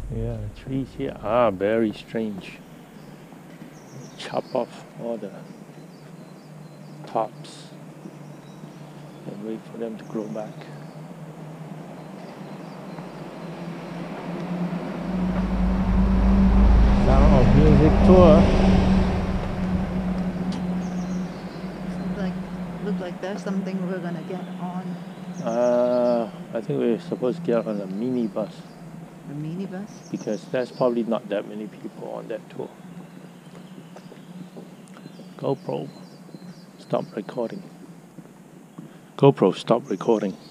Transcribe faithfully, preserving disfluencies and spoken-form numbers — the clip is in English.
Yeah, trees here are very strange. Chop off all the tops and wait for them to grow back. Sound of Music tour. Look like, look like there's something we're gonna get on. Uh, I think we're supposed to get on a minibus A minibus? because there's probably not that many people on that tour. GoPro, stop recording. GoPro, stop recording.